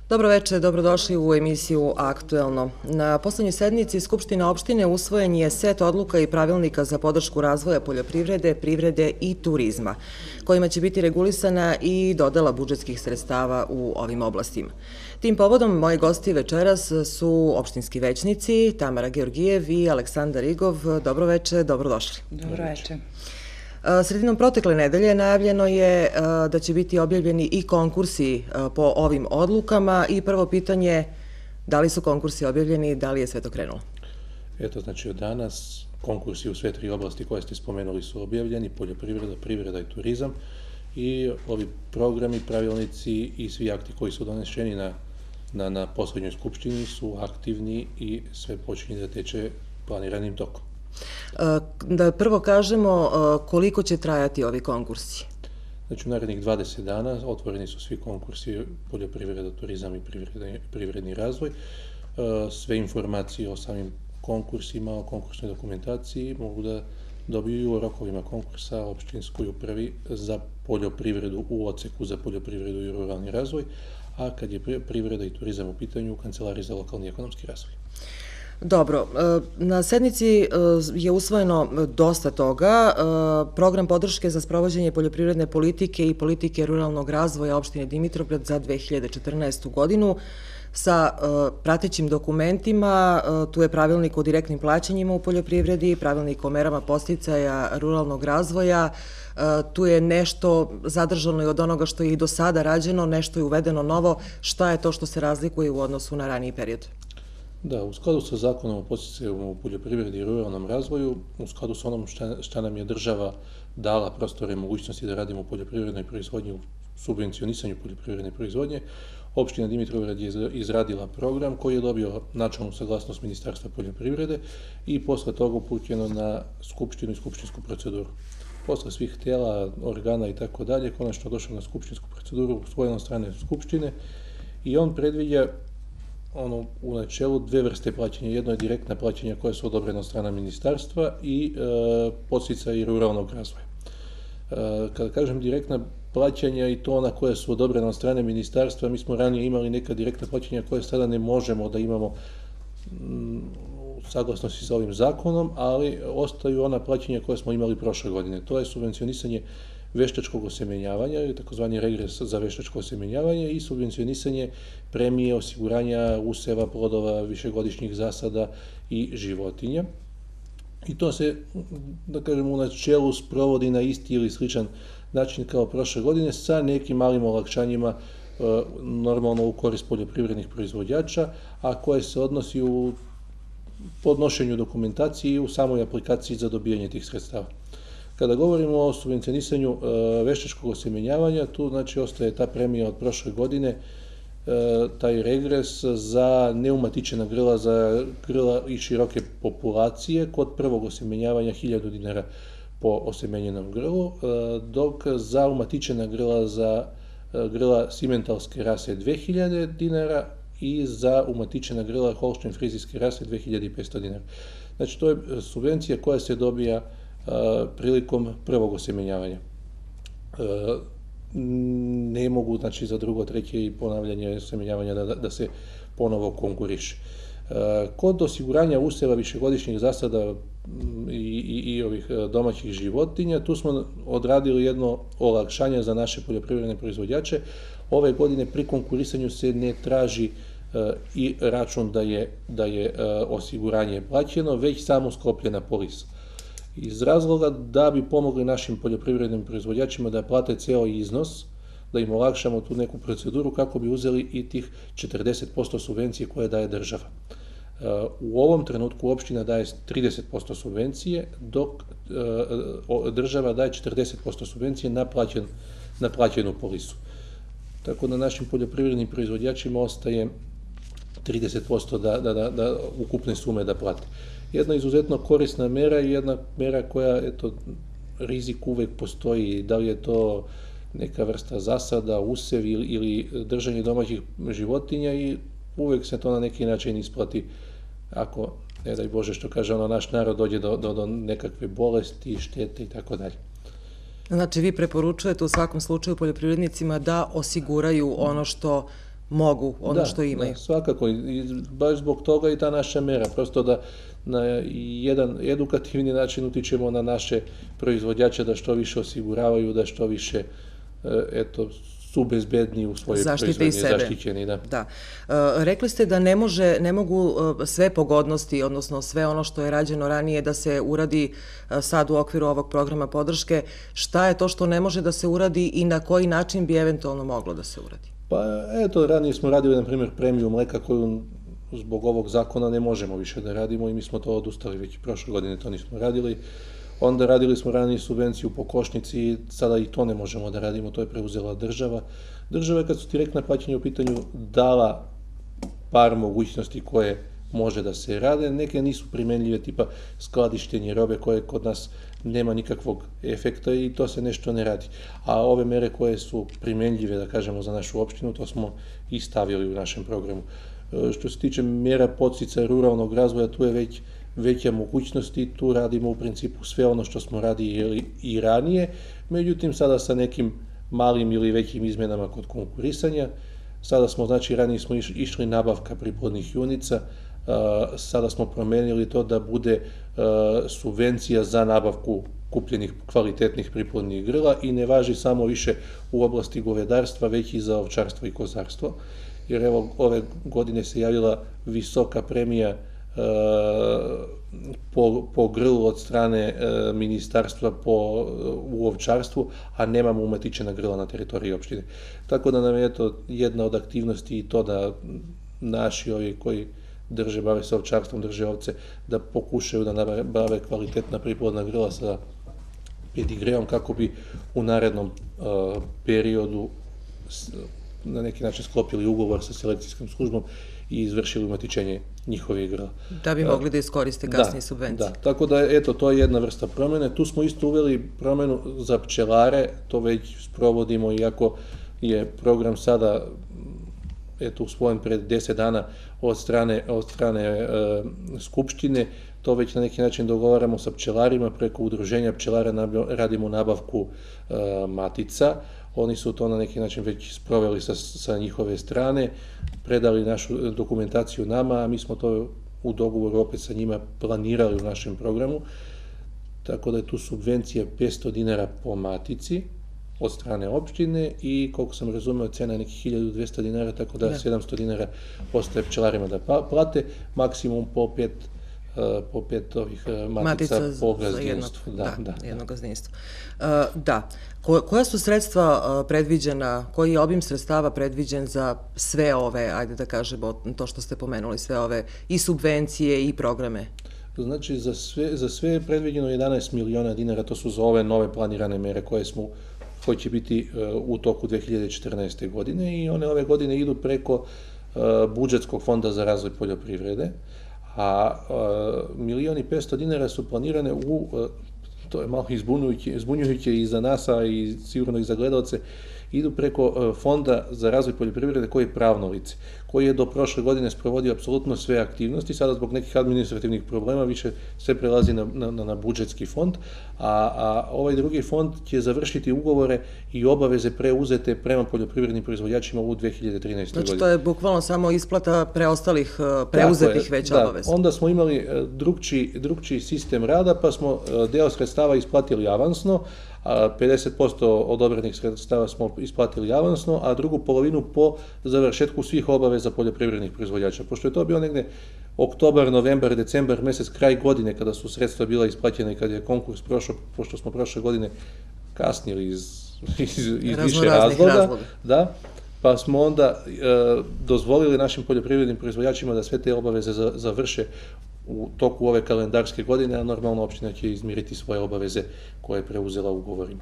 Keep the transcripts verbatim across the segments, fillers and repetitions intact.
Dobro večer, dobrodošli u emisiju Aktuelno. Na poslednjoj sednici Skupština opštine usvojen je set odluka i pravilnika za podršku razvoja poljoprivrede, privrede i turizma, kojima će biti regulisana i dodela budžetskih sredstava u ovim oblastima. Tim povodom moji gosti večeras su opštinski većnici Tamara Georgijev i Aleksandar Igov. Dobro večer, dobrodošli. Dobro večer. Sredinom protekle nedelje najavljeno je da će biti objavljeni i konkursi po ovim odlukama i prvo pitanje, da li su konkursi objavljeni, da li je sve to krenulo? Eto, znači od danas konkursi u sve tri oblasti koje ste spomenuli su objavljeni, poljoprivreda, privreda i turizam, i ovi programi, pravilnici i svi akti koji su doneseni na, na, na poslednjoj skupštini su aktivni i sve počinje da teče planiranim tokom. Da prvo kažemo koliko će trajati ovi konkursi? Znači u narednih dvadeset dana otvoreni su svi konkursi poljoprivreda, turizam i privredni razvoj. Sve informacije o samim konkursima, o konkursnoj dokumentaciji mogu da dobiju u rokovima konkursa opštinskoj upravi za poljoprivredu u odseku za poljoprivredu i ruralni razvoj, a kad je privreda i turizam u pitanju, u Kancelariji za lokalni i ekonomski razvoj. Dobro, na sednici je usvojeno dosta toga. Program podrške za sprovođenje poljoprivredne politike i politike ruralnog razvoja opštine Dimitrovgrad za dve hiljade četrnaestu godinu sa pratećim dokumentima. Tu je pravilnik o direktnim plaćanjima u poljoprivredi, pravilnik o merama podsticaja ruralnog razvoja. Tu je nešto zadržano i od onoga što je i do sada rađeno, nešto je uvedeno novo. Šta je to što se razlikuje u odnosu na raniji period? Da, u skladu sa zakonom o podsticajima u poljoprivredi i ruralnom razvoju, u skladu sa onom šta, šta nam je država dala prostore i mogućnosti da radimo u poljoprivrednoj proizvodnji, u subvencionisanju poljoprivredne proizvodnje, opština Dimitrovgrad je izradila program koji je dobio načelnu saglasnost Ministarstva poljoprivrede i posle toga uputjeno na skupštinu i skupštinsku proceduru. Posle svih tela, organa i tako dalje, konačno došao na skupštinsku proceduru usvojen od strane skupštine i on predviđa ono, u načelu dve vrste plaćanja. Jedno je direktna plaćanja koja su odobrena od strana ministarstva i e, podsticaji ruralnog razvoja. E, kada kažem direktna plaćanja i to ona koja su odobrena od strane ministarstva, mi smo ranije imali neka direktna plaćanja koje sada ne možemo da imamo m, u saglasnosti sa ovim zakonom, ali ostaju ona plaćanja koje smo imali prošle godine. To je subvencionisanje veštačkog osemenjavanja, takozvani regres za veštačko osemenjavanje i subvencionisanje premije osiguranja useva, plodova, višegodišnjih zasada i životinja. I to se, da kažem, u načelu sprovodi na isti ili sličan način kao prošle godine sa nekim malim olakšanjima normalno u korist poljoprivrednih proizvođača, a koje se odnosi u podnošenju dokumentacije i u samoj aplikaciji za dobijanje tih sredstava. Kada govorimo o subvencionisanju veštačkog osemenjavanja, tu znači ostaje ta premija od prošle godine, taj regres za neumatičena grla, za grla i široke populacije, kod prvog osemenjavanja hiljadu dinara po osemenjenom grlu, dok za umatičena grla, za grla simentalske rase dve hiljade dinara i za umatičena grla holštajn-frizijske rase dve hiljade petsto dinara. Znači to je subvencija koja se dobija prilikom prvog osemenjavanja. Ne mogu, znači, za drugo, treće i ponavljanje osemenjavanja da, da se ponovo konkuriše. Kod osiguranja useva višegodišnjih zasada i, i, i ovih domaćih životinja, tu smo odradili jedno olakšanje za naše poljoprivredne proizvođače. Ove godine pri konkurisanju se ne traži i račun da je, da je osiguranje plaćeno, već samo sklopljena polisa. Iz razloga da bi pomogli našim poljoprivrednim proizvođačima da plate ceo iznos, da im olakšamo tu neku proceduru kako bi uzeli i tih četrdeset posto subvencije koje daje država. U ovom trenutku opština daje trideset posto subvencije, dok država daje četrdeset posto subvencije na, plaćen, na plaćenu polisu. Tako da našim poljoprivrednim proizvođačima ostaje trideset posto da, da, da, da ukupne sume da plate. Jedna izuzetno korisna mera i jedna mera koja, eto, rizik uvek postoji, da li je to neka vrsta zasada, usev ili, ili držanje domaćih životinja i uvek se to na neki način isplati ako, ne daj Bože što kaže ono, naš narod dođe do, do, do nekakve bolesti, štete i tako dalje. Znači vi preporučujete u svakom slučaju poljoprivrednicima da osiguraju ono što mogu ono što imaju. Da, svakako. I baš zbog toga i ta naša mera. Prosto da na jedan edukativni način utičemo na naše proizvođače da što više osiguravaju, da što više eto, su bezbedni u svojoj proizvodnji, zaštićeni. Da. Da. E, rekli ste da ne, može, ne mogu sve pogodnosti, odnosno sve ono što je rađeno ranije da se uradi sad u okviru ovog programa podrške. Šta je to što ne može da se uradi i na koji način bi eventualno moglo da se uradi? Pa eto, ranije smo radili, na primjer, premiju mleka koju zbog ovog zakona ne možemo više da radimo i mi smo to odustali, već prošle godine to nismo radili. Onda radili smo ranije subvenciju po košnici i sada i to ne možemo da radimo, to je preuzela država. Država je kad su direktna plaćanja u pitanju dala par mogućnosti koje može da se rade, neke nisu primenljive, tipa skladištenje robe koje kod nas nema nikakvog efekta i to se nešto ne radi. A ove mere koje su primenljive, da kažemo, za našu opštinu, to smo i stavili u našem programu. Što se tiče mera podsticaja ruralnog razvoja, tu je već veća mogućnost i tu radimo u principu sve ono što smo radili i ranije, međutim sada sa nekim malim ili većim izmenama kod konkurisanja. Sada smo, znači ranije smo išli nabavka priplodnih junica, sada smo promenili to da bude subvencija za nabavku kupljenih kvalitetnih priplodnih grla i ne važi samo više u oblasti govedarstva, već i za ovčarstvo i kozarstvo. Jer evo, ove godine se javila visoka premija po, po grlu od strane ministarstva po, u ovčarstvu, a nemamo umetičena grla na teritoriji opštine. Tako da nam je to jedna od aktivnosti i to da naši ovi koji drže, bave se ovčarstvom, drže ovce, da pokušaju da nabave kvalitetna priplodna grla sa pedigreom kako bi u narednom uh, periodu na neki način sklopili ugovor sa selekcijskom službom i izvršili umatičenje njihovih grla. Da bi mogli da iskoriste kasnije subvencije. Da, tako da, eto, to je jedna vrsta promene. Tu smo isto uveli promenu za pčelare, to već sprovodimo, iako je program sada, eto, usvojen pred deset dana od strane, od strane e, Skupštine, to već na neki način dogovaramo sa pčelarima, preko udruženja pčelara radimo nabavku e, matica. Oni su to na neki način već sproveli sa, sa njihove strane, predali našu dokumentaciju nama, a mi smo to u dogovoru opet sa njima planirali u našem programu, tako da je tu subvencija petsto dinara po matici od strane opštine i, koliko sam razumeo, cena je nekih hiljadu dvesta dinara, tako da sedamsto dinara ostaje pčelarima da plate, maksimum po pet po pet ovih matica po gazdinstvu. Da, jedno gazdinstvo. Da. Koja su sredstva predviđena, koji je obim sredstava predviđen za sve ove, ajde da kažemo, to što ste pomenuli, sve ove i subvencije i programe? Znači, za sve, za sve je predviđeno jedanaest miliona dinara, to su za ove nove planirane mere koje smo koji će biti u toku dve hiljade četrnaeste. godine i one ove godine idu preko budžetskog fonda za razvoj poljoprivrede, a milion i petsto dinara su planirane u, to je malo izbunjujuće i za nas, a i sigurno i za gledalce, idu preko Fonda za razvoj poljoprivrede koji je pravno lice, koji je do prošle godine sprovodio apsolutno sve aktivnosti, sada zbog nekih administrativnih problema više sve prelazi na, na, na budžetski fond, a, a ovaj drugi fond će završiti ugovore i obaveze preuzete prema poljoprivrednim proizvođačima u dve hiljade trinaestoj. Znači, godini. to je bukvalno samo isplata preostalih preuzetih već da, obaveza. Onda smo imali drugčiji, drugčiji sistem rada, pa smo deo sredstava isplatili avansno, a pedeset posto odobrenih sredstava smo isplatili avansno, a drugu polovinu po završetku svih obaveza poljoprivrednih proizvođača. Pošto je to bio negde oktobar, novembar, decembar, mesec, kraj godine kada su sredstva bila isplaćena i kada je konkurs prošao, pošto smo prošle godine kasnili iz, iz, iz više razloga, razloga. Da, pa smo onda e, dozvolili našim poljoprivrednim proizvođačima da sve te obaveze za, završe u toku ove kalendarske godine, a normalno opština će izmiriti svoje obaveze koje je preuzela ugovorima.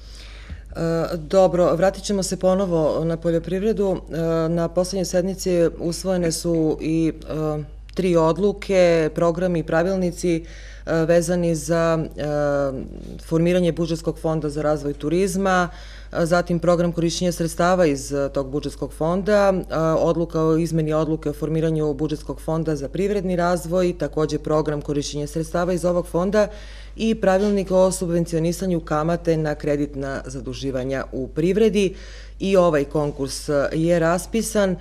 Dobro, vratit ćemo se ponovo na poljoprivredu. Na poslednjoj sednici usvojene su i tri odluke, programi i pravilnici vezani za formiranje budžetskog fonda za razvoj turizma, zatim program korišćenja sredstava iz tog budžetskog fonda, odluka o izmeni odluke o formiranju budžetskog fonda za privredni razvoj, takođe program korišćenja sredstava iz ovog fonda i pravilnik o subvencionisanju kamate na kreditna zaduživanja u privredi. I ovaj konkurs je raspisan.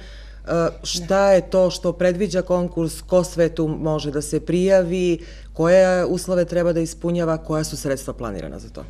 Šta je to što predviđa konkurs, ko sve tu može da se prijavi, koje uslove treba da ispunjava, koja su sredstva planirana za to?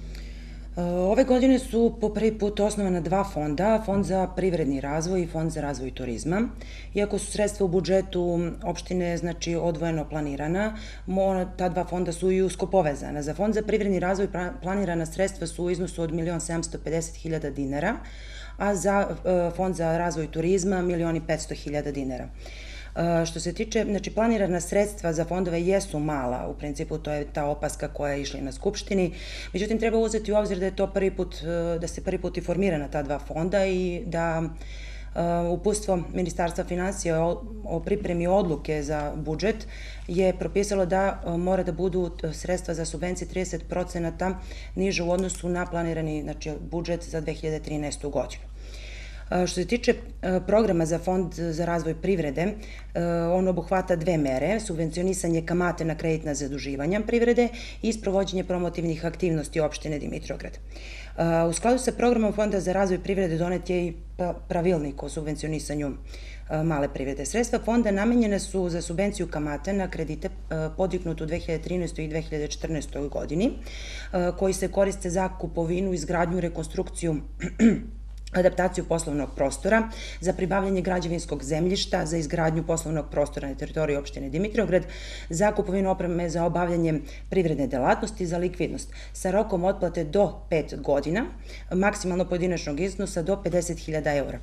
Ove godine su po prvi put osnovana dva fonda, Fond za privredni razvoj i Fond za razvoj turizma. Iako su sredstva u budžetu opštine znači odvojeno planirana, ta dva fonda su i usko povezana. Za Fond za privredni razvoj planirana sredstva su u iznosu od milion sedamsto pedeset hiljada dinara, a za Fond za razvoj turizma milion i petsto hiljada dinara. Što se tiče, znači planirana sredstva za fondove jesu mala, u principu to je ta opaska koja je išla na Skupštini, međutim treba uzeti u obzir da je to prvi put, da se prvi put i formirana ta dva fonda i da uputstvo Ministarstva finansija o pripremi odluke za budžet je propisalo da mora da budu sredstva za subvencije trideset procenata niže u odnosu na planirani znači, budžet za dve hiljade trinaestu godinu. Što se tiče programa za Fond za razvoj privrede, on obuhvata dve mere, subvencionisanje kamate na kreditna zaduživanja privrede i sprovođenje promotivnih aktivnosti opštine Dimitrovgrad. U skladu sa programom Fonda za razvoj privrede donet je i pravilnik o subvencionisanju male privrede. Sredstva fonda namenjene su za subvenciju kamate na kredite podignutu u dve hiljade trinaestoj i dve hiljade četrnaestoj godini, koji se koriste za kupovinu, izgradnju, rekonstrukciju, adaptaciju poslovnog prostora, za pribavljanje građevinskog zemljišta, za izgradnju poslovnog prostora na teritoriji opštine Dimitrovgrad, za kupovinu opreme za obavljanje privredne delatnosti, za likvidnost, sa rokom otplate do pet godina, maksimalno pojedinačnog iznosa do pedeset hiljada eura.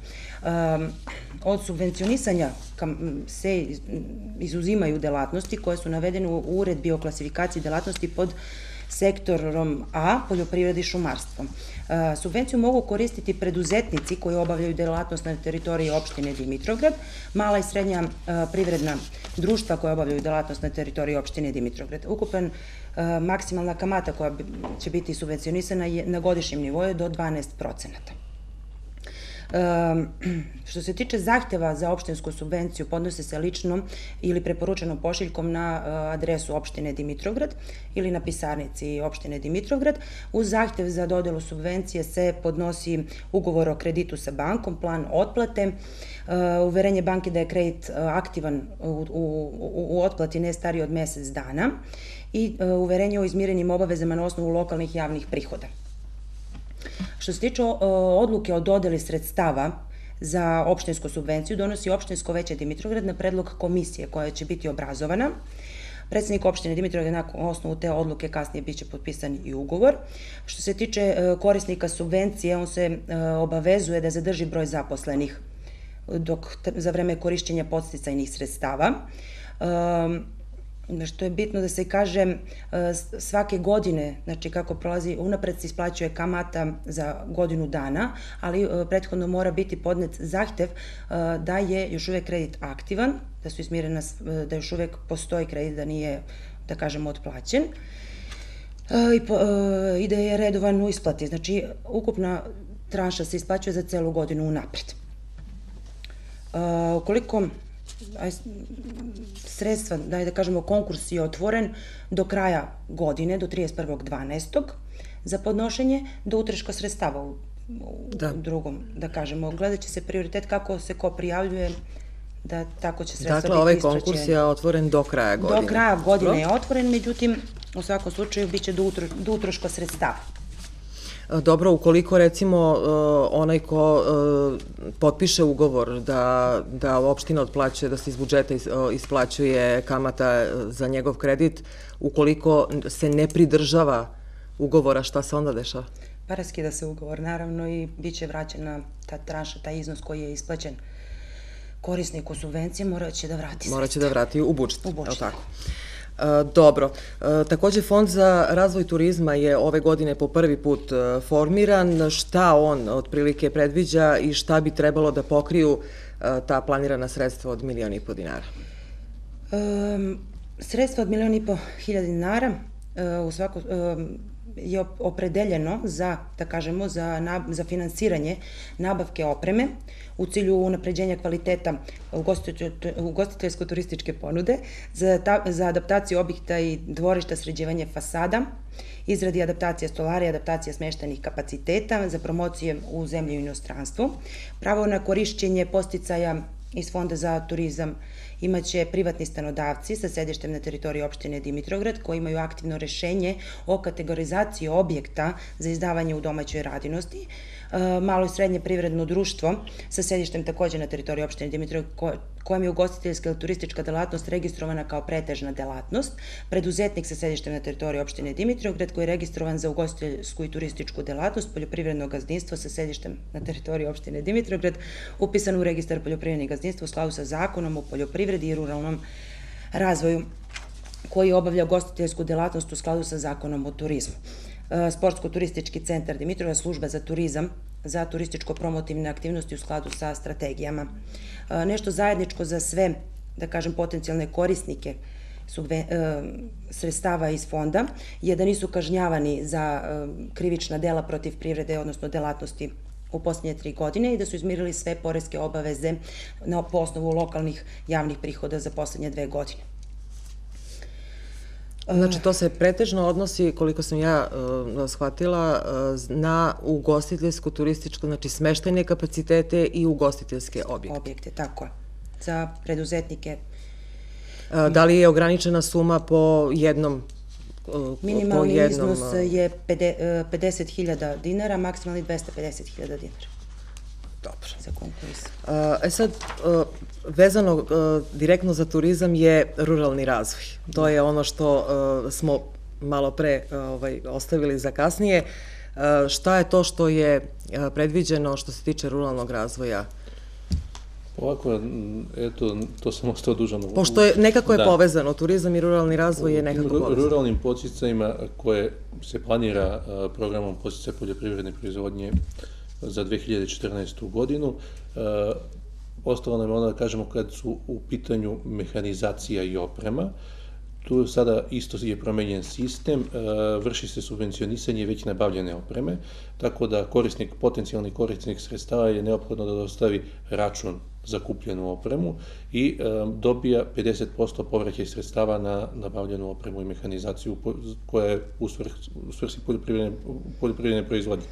Od subvencionisanja se izuzimaju delatnosti koje su navedene u uredbi o klasifikaciji delatnosti pod sektorom A, poljoprivredi i šumarstvo. Subvenciju mogu koristiti preduzetnici koji obavljaju delatnost na teritoriji opštine Dimitrovgrad, mala i srednja privredna društva koja obavljaju delatnost na teritoriji opštine Dimitrovgrad. Ukupan maksimalna kamata koja će biti subvencionisana na godišnjem nivou do dvanaest procenata. Što se tiče zahteva za opštinsku subvenciju, podnose se lično ili preporučenom pošiljkom na adresu opštine Dimitrovgrad ili na pisarnici opštine Dimitrovgrad. Uz zahtev za dodelu subvencije se podnosi ugovor o kreditu sa bankom, plan otplate, uverenje banke da je kredit aktivan u otplati ne stariji od mesec dana i uverenje o izmirenim obavezama na osnovu lokalnih javnih prihoda. Što se tiče odluke o dodeli sredstava za opštinsku subvenciju, donosi opštinsko veće Dimitrovgrad na predlog komisije koja će biti obrazovana. Predsednik opštine Dimitrovgrad na osnovu te odluke kasnije biće potpisan i ugovor. Što se tiče korisnika subvencije, on se obavezuje da zadrži broj zaposlenih dok za vreme korišćenja podsticajnih sredstava. Što je bitno da se kaže, svake godine, znači kako prolazi, unapred se isplaćuje kamata za godinu dana, ali prethodno mora biti podnet zahtev da je još uvek kredit aktivan, da su izmirena, da još uvek postoji kredit, da nije, da kažemo, otplaćen i da je redovan u isplati. Znači, ukupna tranša se isplaćuje za celu godinu unapred. Ukoliko sredstva, da kažemo, konkurs je otvoren do kraja godine, do trideset prvog dvanaestog za podnošenje, do utreška sredstava u drugom, da kažemo. Gledat će se prioritet kako se ko prijavljuje, da tako će sredstva biti istraćene. Dakle, ovaj konkurs je otvoren do kraja godine. Do kraja godine je otvoren, međutim, u svakom slučaju biće do utroška sredstava. Dobro, ukoliko recimo onaj ko potpiše ugovor da opština otplaćuje, da se iz budžeta isplaćuje kamata za njegov kredit, ukoliko se ne pridržava ugovora, šta se onda dešava? Pa raskida se ugovor, naravno, i bit će vraćena ta tranša, taj iznos koji je isplaćen korisniku subvencije, morat će da vrati sredstva. Morat će da vrati u budžet, U budžet. Dobro. Takođe, Fond za razvoj turizma je ove godine po prvi put formiran. Šta on otprilike predviđa i šta bi trebalo da pokriju ta planirana sredstva od milion i po dinara? Sredstva od milion i po hiljada dinara je opredeljeno za, da kažemo, za, za finansiranje nabavke opreme u cilju unapređenja kvaliteta ugostiteljsko-turističke ponude, za, ta, za adaptaciju objekta i dvorišta, sređivanje fasada, izradi adaptacija stolara i adaptacija smeštajnih kapaciteta, za promocije u zemlji i inostranstvu, pravo na korišćenje podsticaja iz Fonda za turizam imaće privatni stanodavci sa sedištem na teritoriji opštine Dimitrovgrad koji imaju aktivno rešenje o kategorizaciji objekta za izdavanje u domaćoj radinosti, malo i srednje privredno društvo sa sedištem takođe na teritoriji opštine Dimitrovgrad kojem je ugostiteljska ili turistička delatnost registrovana kao pretežna delatnost, preduzetnik sa sedištem na teritoriji opštine Dimitrovgrad koji je registrovan za ugostiteljsku i turističku delatnost, poljoprivredno gazdinstvo sa sedištem na teritoriji opštine Dimitrovgrad, upisan u registar poljoprivrednih gazdinstva u skladu sa zakonom o poljoprivredi i ruralnom razvoju koji obavlja ugostiteljsku delatnost u skladu sa zakonom o turizmu. Sportsko-turistički centar Dimitrovgrad, služba za turizam, za turističko-promotivne aktivnosti u skladu sa strategijama. Nešto zajedničko za sve, da kažem, potencijalne korisnike sredstava iz fonda je da nisu kažnjavani za krivična dela protiv privrede, odnosno delatnosti u posljednje tri godine i da su izmirili sve poreske obaveze po osnovu lokalnih javnih prihoda za posljednje dve godine. Znači, to se pretežno odnosi, koliko sam ja shvatila, na ugostiteljsku, turističku, znači smeštajne kapacitete i ugostiteljske objekte. Objekte, tako je. Za preduzetnike. Da li je ograničena suma po jednom? Minimalni iznos je pedeset hiljada dinara, maksimalni dvesta pedeset hiljada dinara. Dobro. Za konkurs. E sad, vezano direktno za turizam je ruralni razvoj. To je ono što smo malo pre ostavili za kasnije. Šta je to što je predviđeno što se tiče ruralnog razvoja? Ovako, eto, to sam ostao dužan. Pošto je, nekako je povezano, turizam i ruralni razvoj je nekako povezano. U ruralnim podsticajima koje se planira programom podsticaja poljoprivredne proizvodnje za dve hiljade četrnaestu godinu, ostalo nam je ono da kažemo kad su u pitanju mehanizacija i oprema. Tu sada isto je promenjen sistem, vrši se subvencionisanje već nabavljene opreme, tako da korisnik, potencijalni korisnik sredstava je neophodno da dostavi račun za kupljenu opremu i dobija pedeset posto povraćaj sredstava na nabavljenu opremu i mehanizaciju koja je u svrsi poljoprivredne proizvodnje.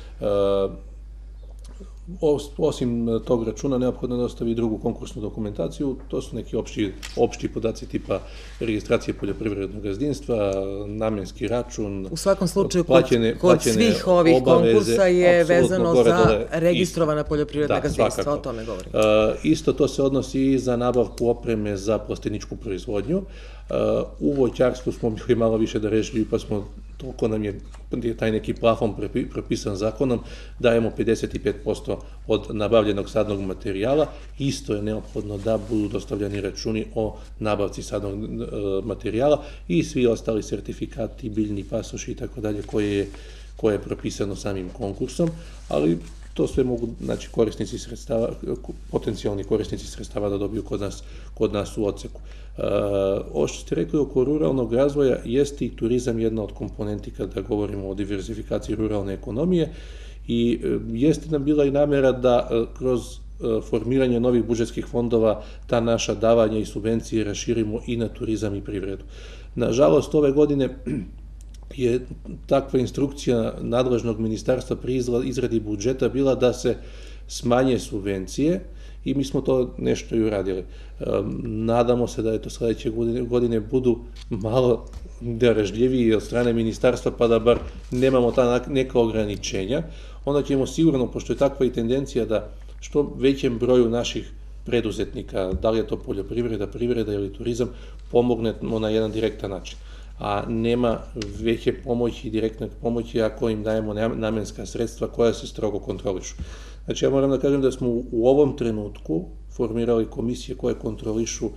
Osim tog računa, neophodno da ostavi drugu konkursnu dokumentaciju, to su neki opšti podaci tipa registracije poljoprivrednog gazdinstva, namenski račun. U svakom slučaju, kod svih ovih konkursa je vezano za registrovana poljoprivredna gazdinstva, o tome govorim. Isto to se odnosi i za nabavku opreme za plasteničku proizvodnju. U voćarstvu smo bili malo više darežljivi, pa smo, toliko nam je taj neki plafon propisan zakonom, dajemo pedeset pet posto od nabavljenog sadnog materijala. Isto je neophodno da budu dostavljani računi o nabavci sadnog materijala i svi ostali sertifikati, biljni pasoši i tako dalje koje je propisano samim konkursom, ali to sve mogu, znači, korisnici sredstava, potencijalni korisnici sredstava da dobiju kod nas u odseku. Ovo što ste rekli oko ruralnog razvoja, jeste i turizam jedna od komponenti kada govorimo o diverzifikaciji ruralne ekonomije i jeste nam bila i namera da kroz formiranje novih budžetskih fondova ta naša davanja i subvencije raširimo i na turizam i privredu. Nažalost, ove godine je takva instrukcija nadležnog ministarstva pri izradi budžeta bila da se smanje subvencije i mi smo to nešto i uradili. Nadamo se da je to sledeće godine budu malo darežljiviji od strane ministarstva pa da bar nemamo ta neka ograničenja. Onda ćemo sigurno, pošto je takva i tendencija da što većem broju naših preduzetnika, da li je to poljoprivreda, privreda ili turizam, pomognemo na jedan direktan način. A nema veće pomoći, direktne pomoći ako im dajemo namenska sredstva koja se strogo kontrolišu. Znači, ja moram da kažem da smo u ovom trenutku formirali komisije koje kontrolišu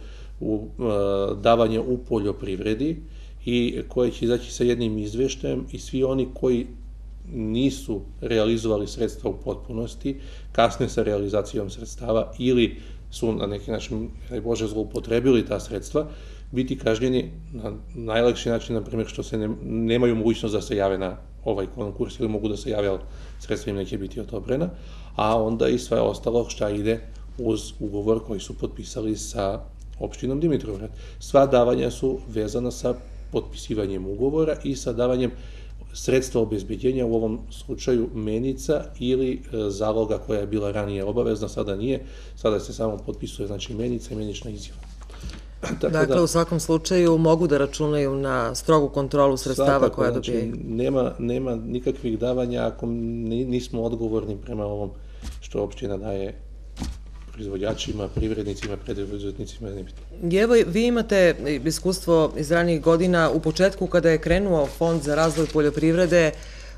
davanje u poljoprivredi i koje će izaći sa jednim izveštajem i svi oni koji nisu realizovali sredstva u potpunosti, kasne sa realizacijom sredstava ili su na neki način, ne Bože, zloupotrebili ta sredstva, biti kažnjeni na najlakši način, na primjer, što se ne, nemaju mogućnost da se jave na ovaj konkurs ili mogu da se jave, ali sredstva im neće biti odobrena, a onda i sve ostalo šta ide uz ugovor koji su potpisali sa opštinom Dimitrovgrad. Sva davanja su vezana sa potpisivanjem ugovora i sa davanjem sredstva obezbeđenja, u ovom slučaju menica ili zaloga koja je bila ranije obavezna, sada nije, sada se samo potpisuje, znači, menica i menična izjava. Dakle, u svakom slučaju mogu da računaju na strogu kontrolu sredstava koja dobijaju. Nema, nema nikakvih davanja ako nismo odgovorni prema ovom što opština daje proizvođačima, privrednicima, preduzetnicima. Evo, vi imate iskustvo iz ranijih godina. U početku, kada je krenuo Fond za razvoj poljoprivrede,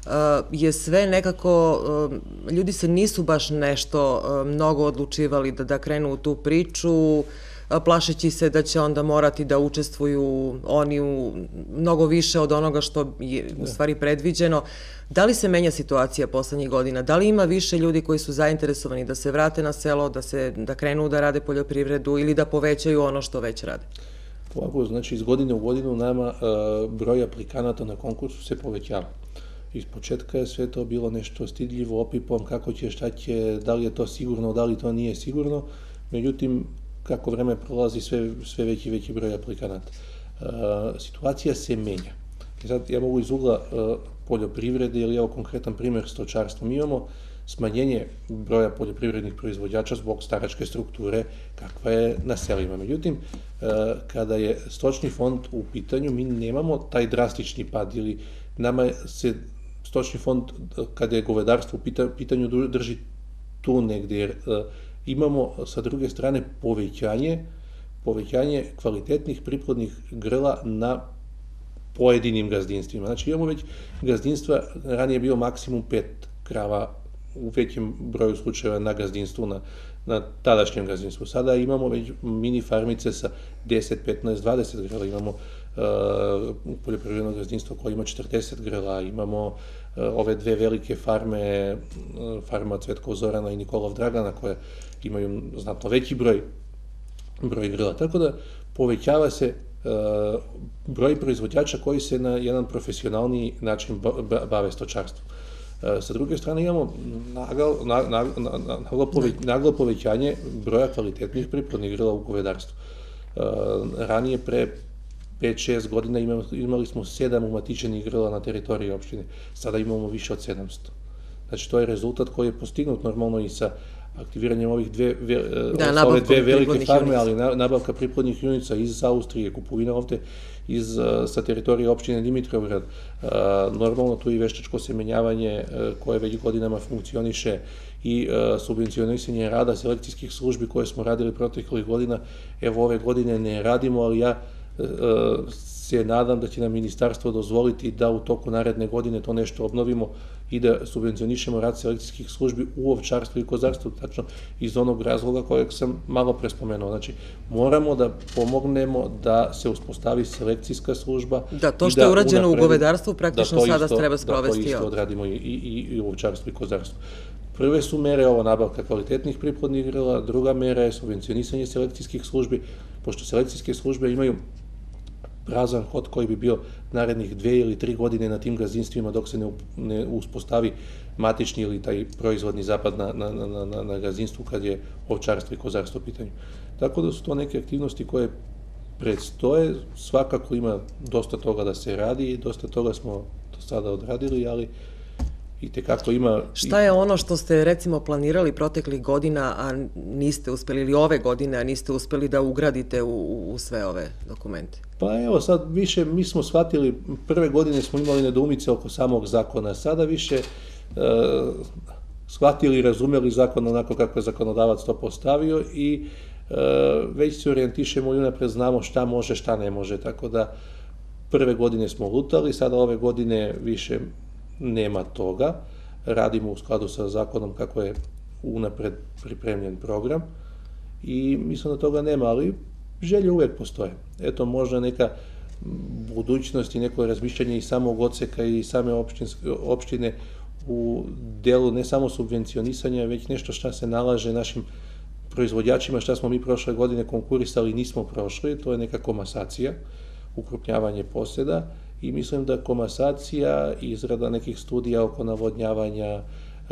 je sve nekako, ljudi se nisu baš nešto mnogo odlučivali da krenu u tu priču, plašeći se da će onda morati da učestvuju oni u mnogo više od onoga što je u stvari predviđeno. Da li se menja situacija poslednjih godina? Da li ima više ljudi koji su zainteresovani da se vrate na selo, da se da krenu da rade poljoprivredu ili da povećaju ono što već rade? Ovako, znači iz godine u godinu nama broj aplikanata na konkursu se povećava. Iz početka je sve to bilo nešto stidljivo, opipom, kako će, šta će, da li je to sigurno, da li to nije sigurno. Međutim, kako vreme prolazi, sve, sve veći i veći broj aplikanata. E, situacija se menja. I sad ja mogu iz ugla e, poljoprivrede, ili evo konkretan primjer stočarstva. Mi imamo smanjenje broja poljoprivrednih proizvođača zbog staračke strukture kakva je na selima. Međutim, e, kada je stočni fond u pitanju, mi nemamo taj drastični pad, ili nama se stočni fond, kada je govedarstvo u pitanju, drži tu negde, jer e, imamo sa druge strane povećanje, povećanje kvalitetnih priplodnih grla na pojedinim gazdinstvima. Znači imamo već gazdinstva, ranije je bio maksimum pet krava u većem broju slučajeva na gazdinstvu, na, na tadašnjem gazdinstvu. Sada imamo već mini farmice sa deset, petnaest, dvadeset grla, imamo uh, poljoprivredno gazdinstvo koje ima četrdeset grla, imamo uh, ove dve velike farme, uh, farma Cvetkov Zorana i Nikolov Dragana, koje imaju znatno veći broj, broj grla. Tako da povećava se uh, broj proizvođača koji se na jedan profesionalniji način bave stočarstvom. Sa druge strane imamo naglo, naglo, naglo, naglo povećanje broja kvalitetnih priplodnih grla u govedarstvu. Ranije, pre pet šest godina, imali smo sedam umatičenih grla na teritoriji opštine. Sada imamo više od sedamsto. Znači, to je rezultat koji je postignut normalno i sa aktiviranjem ovih dve, da, ove dve velike farme, ali nabavka priplodnih junica iz Austrije, kupovina ovde iz, sa teritorije opštine Dimitrovgrad, normalno tu i veštačko semenjavanje koje već godinama funkcioniše i subvencionisanje rada selekcijskih službi koje smo radili proteklih godina. Evo, ove godine ne radimo, ali ja se nadam da će nam ministarstvo dozvoliti da u toku naredne godine to nešto obnovimo i da subvencionišemo rad selekcijskih službi u ovčarstvu i kozarstvu, tačno iz onog razloga kojeg sam malo pre spomenuo. Znači, moramo da pomognemo da se uspostavi selekcijska služba. Da, to što je urađeno u govedarstvu praktično sada treba sprovesti. Da, to isto odradimo i, i, i u ovčarstvu i kozarstvu. Prve su mere ovo nabavka kvalitetnih priplodnih grla, druga mera je subvencionisanje selekcijskih službi, pošto selekcijske službe imaju prazan hod koji bi bio narednih dve ili tri godine na tim gazdinstvima dok se ne, ne uspostavi matični ili taj proizvodni zapad na, na, na, na, na gazdinstvu kad je ovčarstvo i kozarstvo u pitanju. Tako da su to neke aktivnosti koje predstoje, svakako ima dosta toga da se radi i dosta toga smo do sada odradili, ali i tekako ima... Šta je ono što ste recimo planirali proteklih godina, a niste uspeli, ili ove godine, a niste uspeli da ugradite u, u sve ove dokumente? Pa evo sad više, mi smo shvatili, prve godine smo imali nedoumice oko samog zakona, sada više e, shvatili i razumeli zakon onako kako je zakonodavac to postavio i e, već se orijentišemo i unapred znamo šta može, šta ne može, tako da prve godine smo lutali, sada ove godine više nema toga, radimo u skladu sa zakonom kako je unapred pripremljen program i mislim da toga nema, ali želje uvek postoje. Eto, možda neka budućnost i neko razmišljanje i samog odseka i same opštine u delu ne samo subvencionisanja, već nešto šta se nalaže našim proizvođačima šta smo mi prošle godine konkurisali nismo prošli, to je neka komasacija, ukrupnjavanje posjeda i mislim da komasacija i izrada nekih studija oko navodnjavanja,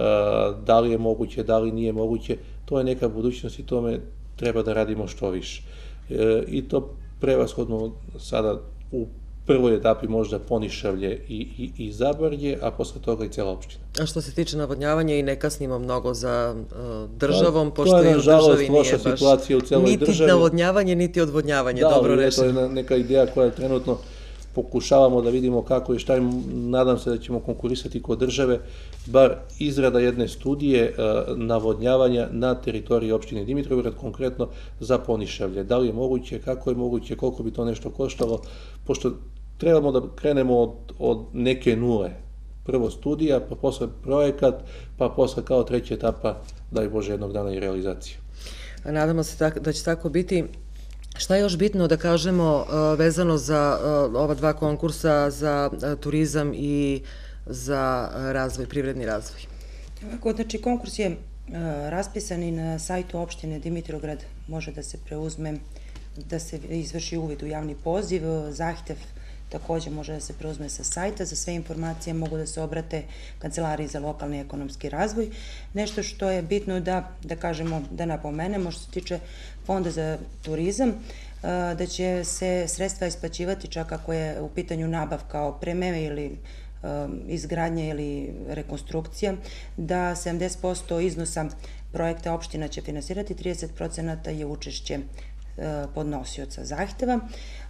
da li je moguće, da li nije moguće, to je neka budućnost i tome treba da radimo što više. I to prevashodno sada u prvoj etapi možda Ponišavlje i, i, i Zabarlje, a posle toga i cela opština. A što se tiče navodnjavanja i ne kasnimo mnogo za uh, državom, pa, pošto i u državi nije baš u celoj niti državi. navodnjavanje, niti odvodnjavanje, da, dobro rešeno. rešeno. To je neka ideja koja trenutno pokušavamo da vidimo kako i šta im, nadam se da ćemo konkurisati kod države, bar izrada jedne studije uh, navodnjavanja na teritoriji opštine Dimitrovgrad, konkretno za Ponišavlje. Da li je moguće, kako je moguće, koliko bi to nešto koštalo, pošto trebamo da krenemo od, od neke nule. Prvo studija, pa posle projekat, pa posle kao treća etapa, daj Bože, jednog dana i realizacija. Nadamo se tak, da će tako biti. Šta je još bitno da kažemo uh, vezano za uh, ova dva konkursa za uh, turizam i za uh, razvoj, privredni razvoj? Ovako, znači, konkurs je uh, raspisan i na sajtu opštine Dimitrovgrad može da se preuzme, da se izvrši uvid u javni poziv, zahtev takođe može da se preuzme sa sajta, za sve informacije mogu da se obrate Kancelariji za lokalni i ekonomski razvoj. Nešto što je bitno da, da kažemo, da napomenemo, što se tiče Fonda za turizam, da će se sredstva isplaćivati čak ako je u pitanju nabavka opreme ili izgradnja ili rekonstrukcija, da sedamdeset posto iznosa projekta opština će finansirati, trideset procenata je učešće podnosioca zahteva.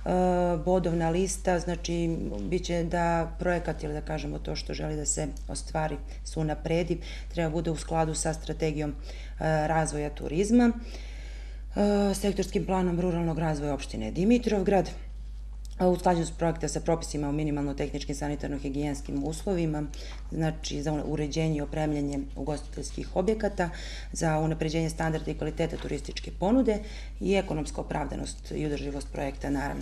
Bodovna lista, znači, bit će da projekat, ili da kažemo to što želi da se ostvari, se unapredi, treba bude u skladu sa strategijom razvoja turizma, sektorskim planom ruralnog razvoja opštine Dimitrovgrad, usklađenost projekta sa propisima o minimalno tehničkim, sanitarno-higijenskim uslovima, znači za uređenje i opremljanje ugostiteljskih objekata, za unapređenje standarda i kvaliteta turističke ponude i ekonomska opravdanost i održivost projekta, naravno.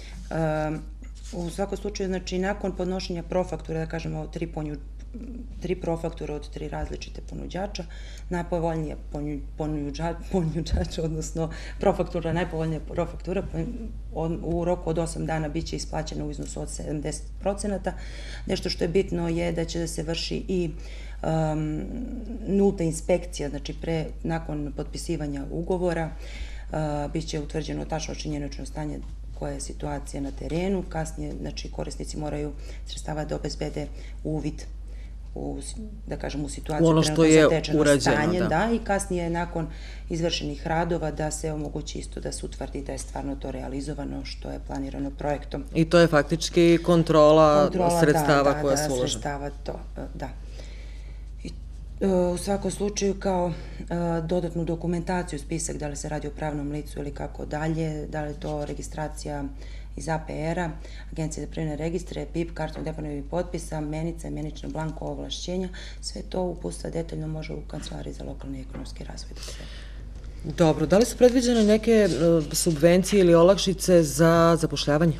U svakom slučaju, znači, nakon podnošenja profakture, da kažemo, tri ponju tri profakture od tri različite ponuđača, najpovoljnija ponuđača, odnosno profaktura, najpovoljnija profaktura, u roku od osam dana bit će isplaćena u iznosu od sedamdeset procenata. Nešto što je bitno je da će da se vrši i um, nulta inspekcija, znači pre, nakon potpisivanja ugovora, uh, bit će utvrđeno tačno činjenično stanje koja je situacija na terenu, kasnije, znači, korisnici moraju sredstava da obezbede uvid u, da kažem, u situaciju ono što je urađeno, da. da, i kasnije nakon izvršenih radova da se omogući isto da se utvrdi da je stvarno to realizovano što je planirano projektom. I to je faktički kontrola, kontrola sredstava da, koja da, su uložena. Sredstava, to, da. I, u svakom slučaju kao dodatnu dokumentaciju, spisak, da li se radi o pravnom licu ili kako dalje, da li je to registracija iz A P R-a, Agencije za privredne registre, P I P, karton deponovih potpisa, menica, menično blanko ovlašćenja, sve to uputstva detaljno može u Kancelariji za lokalni i ekonomski razvoj da se... Dobro, da li su predviđene neke subvencije ili olakšice za zapošljavanje?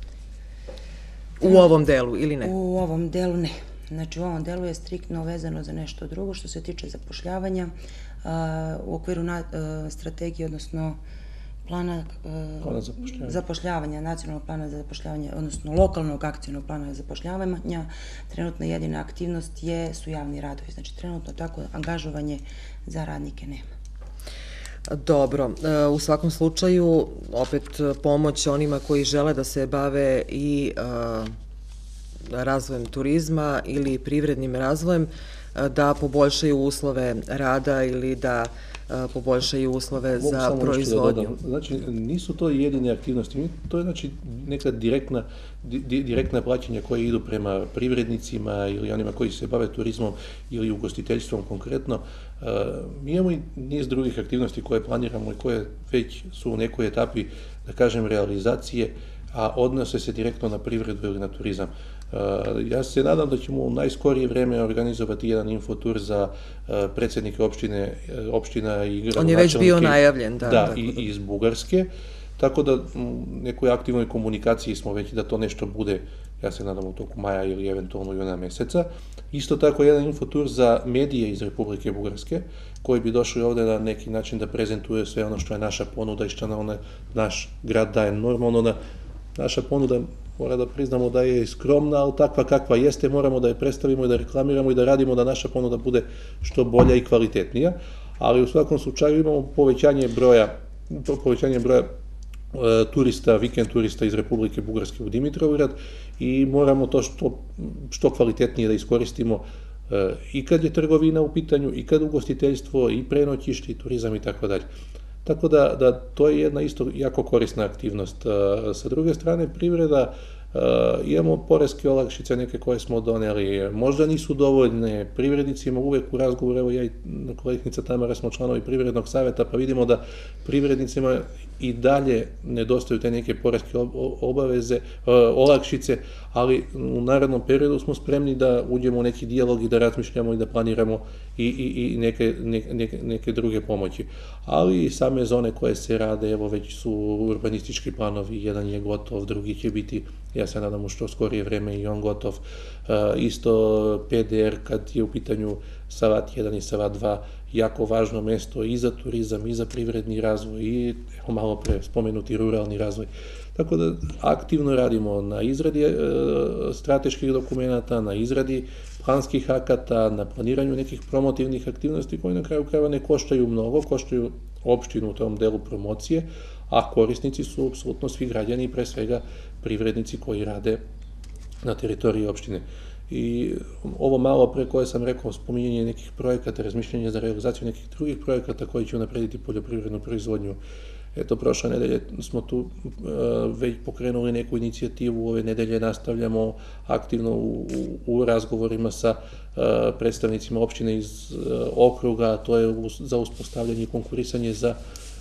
U ovom delu ili ne? U ovom delu ne. Znači, u ovom delu je striktno vezano za nešto drugo što se tiče zapošljavanja u okviru strategije, odnosno plana zapošljavanja. zapošljavanja, nacionalnog plana za zapošljavanje, odnosno lokalnog akcijnog plana za zapošljavanja, trenutna jedina aktivnost je, su javni radovi. Znači, trenutno tako angažovanje za radnike nema. Dobro, u svakom slučaju, opet pomoć onima koji žele da se bave i razvojem turizma ili privrednim razvojem, da poboljšaju uslove rada ili da poboljšaju uslove za proizvodnju. Znači, nisu to jedine aktivnosti, to je, znači, neka direktna, direktna plaćanja koje idu prema privrednicima ili onima koji se bave turizmom ili ugostiteljstvom konkretno. Mi imamo i niz drugih aktivnosti koje planiramo i koje već su u nekoj etapi, da kažem, realizacije, a odnose se direktno na privredu ili na turizam. Ja se nadam da ćemo u najskorije vreme organizovati jedan infotur za predsjednike opštine, opština i gradonačelnike. On je već bio najavljen, da. Da, i iz Bugarske, tako da u nekoj aktivnoj komunikaciji smo već da to nešto bude, ja se nadam u toku maja ili eventualno juna meseca. Isto tako jedan infotur za medije iz Republike Bugarske, koji bi došli ovde na neki način da prezentuje sve ono što je naša ponuda i što nam naš grad daje. Normalno da naša ponuda, mora da priznamo da je skromna, ali takva kakva jeste, moramo da je predstavimo i da reklamiramo i da radimo da naša ponuda bude što bolja i kvalitetnija, ali u svakom slučaju imamo povećanje broja, povećanje broja turista, vikend turista iz Republike Bugarske u Dimitrovgrad i moramo to što, što kvalitetnije da iskoristimo i kad je trgovina u pitanju, i kad ugostiteljstvo, i prenoćište, i turizam i tako dalje. Tako da, da to je jedna isto jako korisna aktivnost. Sa druge strane, privreda, imamo poreske olakšice neke koje smo doneli, možda nisu dovoljne, privrednicima uvek u razgovoru, evo ja i koleginica Tamara smo članovi privrednog saveta, pa vidimo da privrednicima i dalje nedostaju te neke poreske obaveze, olakšice, ali u narednom periodu smo spremni da uđemo u neki dijalog i da razmišljamo i da planiramo i, i, i neke, neke, neke druge pomoći. Ali i same zone koje se rade, evo već su urbanistički planovi, jedan je gotov, drugi će biti, ja se nadam u što skorije vreme i on gotov. Isto P D R kad je u pitanju Savat jedan i Savat dva, jako važno mesto i za turizam, i za privredni razvoj, i evo malo pre spomenuti ruralni razvoj. Tako da aktivno radimo na izradi strateških dokumenta, na izradi planskih akata, na planiranju nekih promotivnih aktivnosti koje na kraju krajeva ne koštaju mnogo, koštaju opštinu u tom delu promocije, a korisnici su apsolutno svi građani i pre svega privrednici koji rade na teritoriji opštine. I ovo malo pre koje sam rekao, spominjanje nekih projekata, razmišljanje za realizaciju nekih drugih projekata koji će unaprediti poljoprivrednu proizvodnju. Eto, prošle nedelje smo tu već pokrenuli neku inicijativu, ove nedelje nastavljamo aktivno u, u razgovorima sa predstavnicima opštine iz okruga, to je za uspostavljanje i konkurisanje za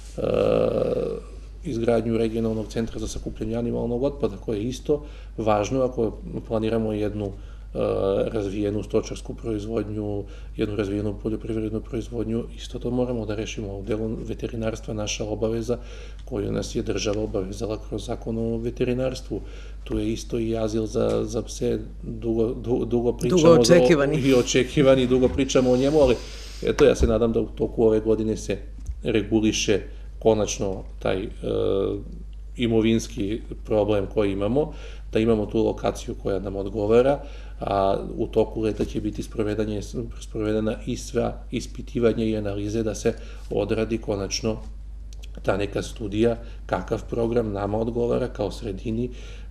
izgradnju regionalnog centra za sakupljanje animalnog otpada, koje je isto važno ako planiramo jednu razvijenu stočarsku proizvodnju, jednu razvijenu poljoprivrednu proizvodnju, isto to moramo da rešimo. U delu veterinarstva naša obaveza koju nas je država obavezala kroz zakon o veterinarstvu. Tu je isto i azil za, za pse, dugo, dugo, dugo pričamo. Dugo očekivani. I očekivani, dugo pričamo o njemu, ali eto ja se nadam da u toku ove godine se reguliše konačno taj e, imovinski problem koji imamo, da imamo tu lokaciju koja nam odgovara, a u toku leta će biti sprovedena i sva ispitivanja i analize da se odradi konačno ta neka studija, kakav program nama odgovara kao sredini,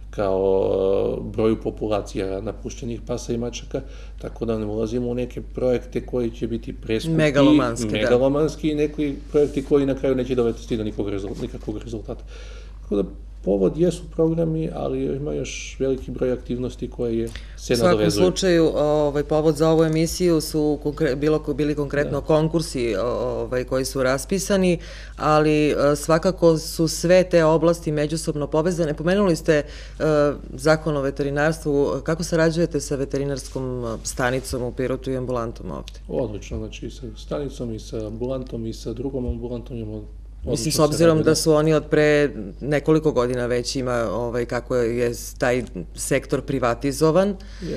kao broju populacija napuštenih pasa i mačaka, tako da ne ulazimo u neke projekte koji će biti preskupi, megalomanski, megalomanski i neki projekti koji na kraju neće dovesti do nikakvog rezultata. Tako da povod jesu programi, ali ima još veliki broj aktivnosti koje se nadovezuju. U svakom slučaju, ovaj, povod za ovu emisiju su bilo, bili konkretno da. konkursi ovaj, koji su raspisani, ali svakako su sve te oblasti međusobno povezane. Pomenuli ste uh, zakon o veterinarstvu. Kako sarađujete sa veterinarskom stanicom u Pirotu i ambulantom ovde? Odlično, znači i sa stanicom i sa ambulantom i sa drugom ambulantom imamo. Mislim, s obzirom da su oni od pre nekoliko godina već ima ovaj, kako je taj sektor privatizovan,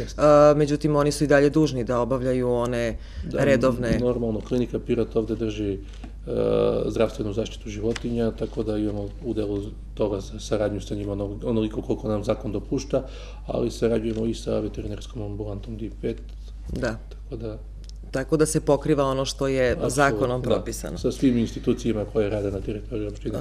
međutim oni su i dalje dužni da obavljaju one redovne... Normalno, klinika Pirot ovde drži zdravstvenu zaštitu životinja, tako da imamo u delu toga saradnju sa njima onoliko koliko nam zakon dopušta, ali sarađujemo i sa veterinarskom ambulantom D pet. Da. Tako da... Tako da se pokriva ono što je zakonom propisano. Da, sa svim institucijama koje rade na teritoriju opštine.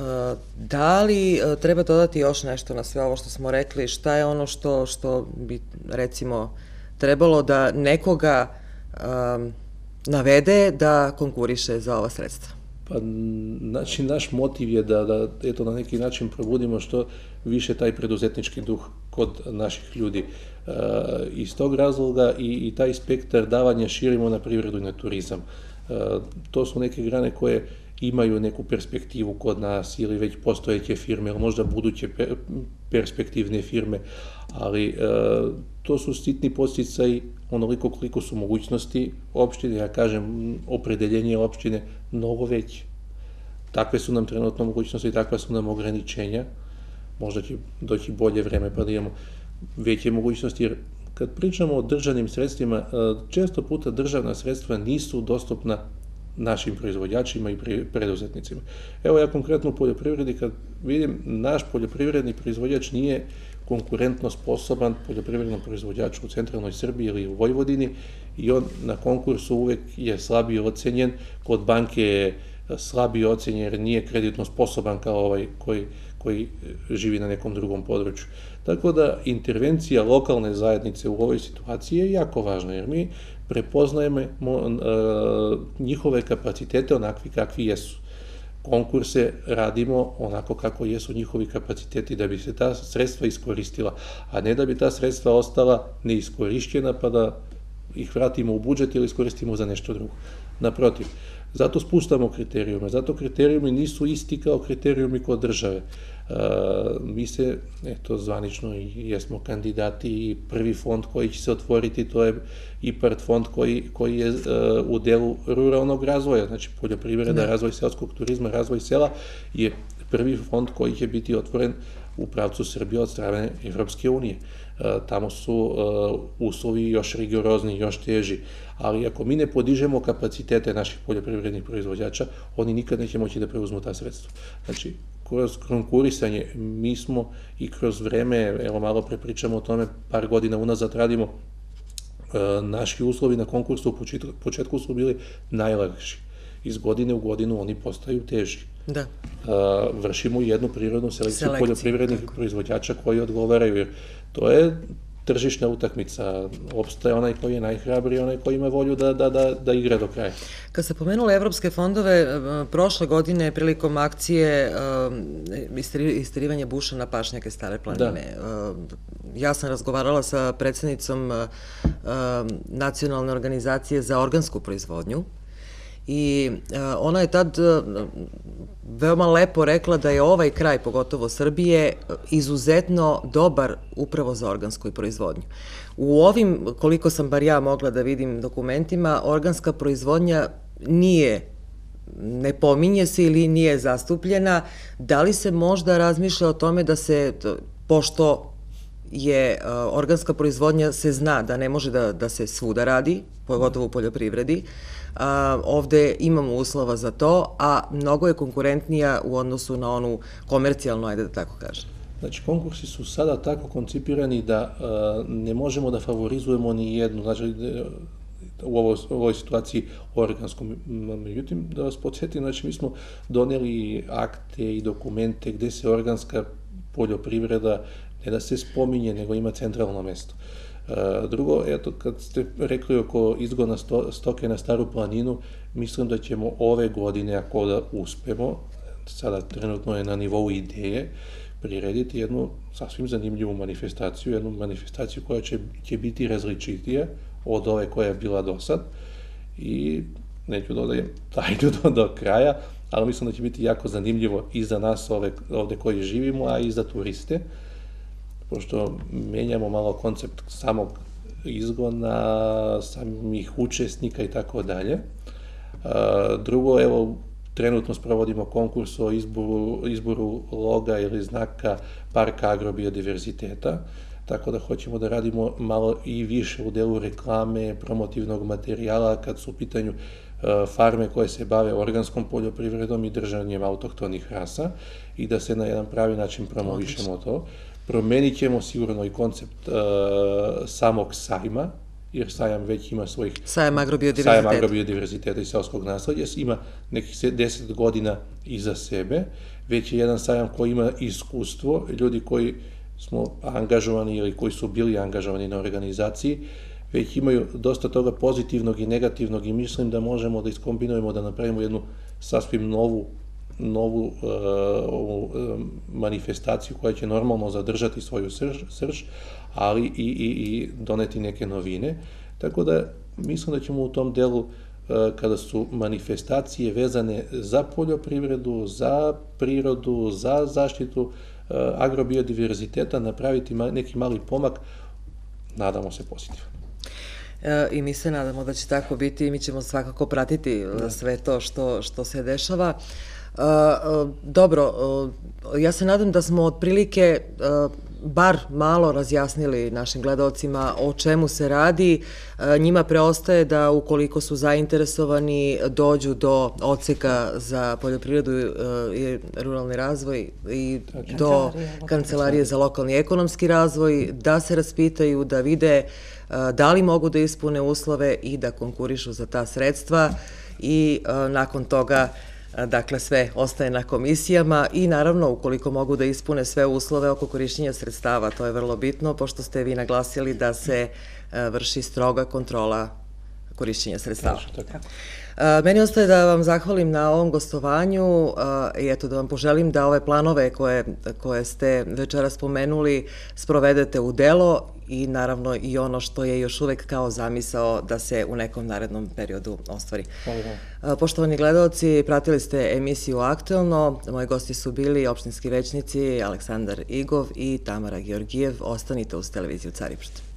Da li treba dodati još nešto na sve ovo što smo rekli? Šta je ono što, što bi, recimo, trebalo da nekoga um, navede da konkuriše za ova sredstva? Pa, znači, naš motiv je da, da eto, na neki način probudimo što više taj preduzetnički duh kod naših ljudi. E, iz tog razloga i, i taj spektar davanja širimo na privredu i na turizam. E, to su neke grane koje imaju neku perspektivu kod nas ili već postojeće firme, ili možda buduće per, perspektivne firme, ali e, to su sitni podsticaji onoliko koliko su mogućnosti opštine, ja kažem, opredeljenje opštine mnogo veće. Takve su nam trenutno mogućnosti i takva su nam ograničenja. Možda će doći bolje vreme pa da imamo veće mogućnosti, jer kad pričamo o državnim sredstvima, često puta državna sredstva nisu dostupna našim proizvođačima i preduzetnicima. Evo ja konkretno u poljoprivredi, kad vidim, naš poljoprivredni proizvođač nije konkurentno sposoban poljoprivrednom proizvođaču u centralnoj Srbiji ili u Vojvodini i on na konkursu uvek je slabije ocenjen, kod banke je slabije ocenjen jer nije kreditno sposoban kao ovaj koji, koji živi na nekom drugom području. Tako da intervencija lokalne zajednice u ovoj situaciji je jako važna, jer mi prepoznajemo njihove kapacitete onakvi kakvi jesu. Konkurse radimo onako kako jesu njihovi kapaciteti da bi se ta sredstva iskoristila, a ne da bi ta sredstva ostala neiskorišćena pa da ih vratimo u budžet ili iskoristimo za nešto drugo. Naprotiv, zato spuštamo kriterijume, zato kriterijumi nisu isti kao kriterijumi kod države. Mi se, eto, zvanično i jesmo kandidati i prvi fond koji će se otvoriti, to je I P A R D fond koji, koji je u delu ruralnog razvoja, znači poljoprivreda, razvoj selskog turizma, razvoj sela je prvi fond koji će biti otvoren u pravcu Srbije od strane Evropske unije. Tamo su uslovi još rigorozni, još teži, ali ako mi ne podižemo kapacitete naših poljoprivrednih proizvođača, oni nikad neće moći da preuzmu ta sredstva. Znači, kroz konkurisanje mi smo i kroz vreme, evo malo pre pričamo o tome, par godina unazad radimo, naši uslovi na konkursu u početku su bili najlakši. Iz godine u godinu oni postaju teži. Da. Vršimo jednu prirodnu selekciju poljoprivrednih proizvođača koji odgovaraju, jer to je tržišna utakmica, opstaje onaj koji je najhrabriji, onaj koji ima volju da, da, da, da igra do kraja. Kad ste pomenuli evropske fondove, prošle godine prilikom akcije isterivanje buša na pašnjake Stare planine, ja sam razgovarala sa predsednicom Nacionalne organizacije za organsku proizvodnju i ona je tad veoma lepo rekla da je ovaj kraj, pogotovo Srbije, izuzetno dobar upravo za organsku proizvodnju. U ovim, koliko sam bar ja mogla da vidim dokumentima, organska proizvodnja nije, ne pominje se ili nije zastupljena. Da li se možda razmišlja o tome da se, pošto je organska proizvodnja, se zna da ne može da, da se svuda radi, pogotovo u poljoprivredi, A, ovde imamo uslova za to, a mnogo je konkurentnija u odnosu na onu komercijalnu, ajde da tako kažem. Znači, konkursi su sada tako koncipirani da a, ne možemo da favorizujemo ni jednu, znači, u ovoj, ovoj situaciji organskom. Međutim, da vas podsjetim, znači, mi smo doneli akte i dokumente gde se organska poljoprivreda ne da se spominje, nego ima centralno mesto. Drugo, eto, kad ste rekli oko izgona stoke na Staru planinu, mislim da ćemo ove godine, ako da uspemo, sada trenutno je na nivou ideje, prirediti jednu sasvim zanimljivu manifestaciju, jednu manifestaciju koja će, će biti različitija od ove koja je bila do sad i neću dodajem tajnu do, do kraja, ali mislim da će biti jako zanimljivo i za nas ove, ovde koji živimo, a i za turiste, pošto menjamo malo koncept samog izgona, samih učesnika i tako dalje. Drugo, evo, trenutno sprovodimo konkurs o izboru, izboru loga ili znaka Parka agrobiodiverziteta, tako da hoćemo da radimo malo i više u delu reklame, promotivnog materijala kad su u pitanju farme koje se bave organskom poljoprivredom i držanjem autohtonih rasa i da se na jedan pravi način promovišemo to. Promenit ćemo sigurno i koncept uh, samog sajma, jer sajam već ima svojih... Sajam agrobiodiverziteta. Sajam agrobiodiverziteta i selskog nasledja, ima nekih deset godina iza sebe, već je jedan sajam koji ima iskustvo, ljudi koji smo angažovani ili koji su bili angažovani na organizaciji, već imaju dosta toga pozitivnog i negativnog i mislim da možemo da iskombinujemo, da napravimo jednu sasvim novu novu uh, manifestaciju koja će normalno zadržati svoju srž, srž ali i, i, i doneti neke novine. Tako da mislim da ćemo u tom delu, uh, kada su manifestacije vezane za poljoprivredu, za prirodu, za zaštitu uh, agrobiodiverziteta, napraviti ma, neki mali pomak, nadamo se pozitivno. I mi se nadamo da će tako biti i mi ćemo svakako pratiti da. sve to što, što se dešava. Dobro, ja se nadam da smo otprilike bar malo razjasnili našim gledalcima o čemu se radi. Njima preostaje da ukoliko su zainteresovani dođu do odseka za poljoprivredu i ruralni razvoj i do Kancelarije za lokalni i ekonomski razvoj, da se raspitaju, da vide da li mogu da ispune uslove i da konkurišu za ta sredstva i nakon toga dakle, sve ostaje na komisijama i naravno, ukoliko mogu da ispune sve uslove oko korišćenja sredstava, to je vrlo bitno, pošto ste vi naglasili da se vrši stroga kontrola korišćenja sredstava. Meni ostaje da vam zahvalim na ovom gostovanju i eto da vam poželim da ove planove koje ste večera spomenuli sprovedete u delo i naravno i ono što je još uvek kao zamisao da se u nekom narednom periodu ostvari. Poštovani gledalci, pratili ste emisiju Aktuelno. Moji gosti su bili opštinski većnici Aleksandar Igov i Tamara Georgijev. Ostanite uz televiziju Caripršt.